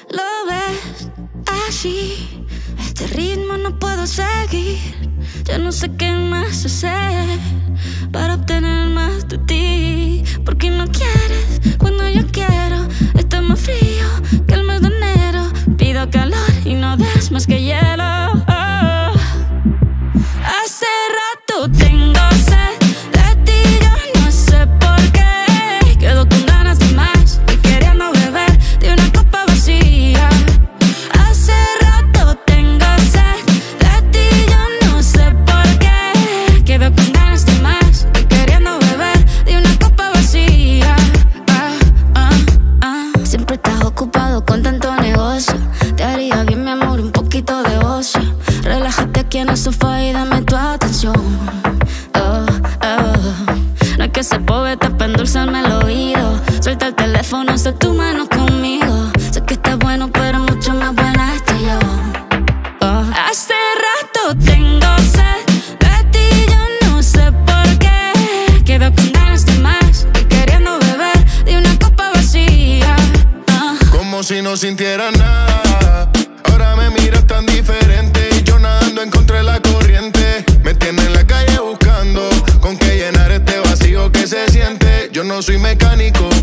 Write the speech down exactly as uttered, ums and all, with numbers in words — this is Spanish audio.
Lo ves así, este ritmo no puedo seguir. Ya no sé qué más hacer para obtener más de ti. Porque no quieres cuando yo quiero. Está más frío que el mes de enero. Pido calor y no des más que hielo. Oh. Hace rato tengo sed de ti, yo no sé por qué. Quedo con ganas de más y queriendo beber de una copa vacía. Hace rato tengo sed de ti, yo no sé por qué. Quedo con ganas de más y queriendo beber de una copa vacía. Ah, ah, ah. Siempre estás ocupado con tanto negocio. Te haría bien, mi amor, un poquito de ocio. Relájate aquí en el sofá y dame tu atención. Oh, oh. No es que sea poeta para endulzarme el oído. Suelta el teléfono, haz tu mano conmigo. Sé que estás bueno, pero mucho más buena estoy yo. Oh. Hace rato tengo sed de ti, yo no sé por qué. Quedo con ganas de más y queriendo beber de una copa vacía. Oh. Como si no sintiera nada. Ahora me miras tan diferente y yo nadando en contra de la corriente. Me tienes en la calle buscando con qué llenar este vacío que se siente. Yo no soy mecánico,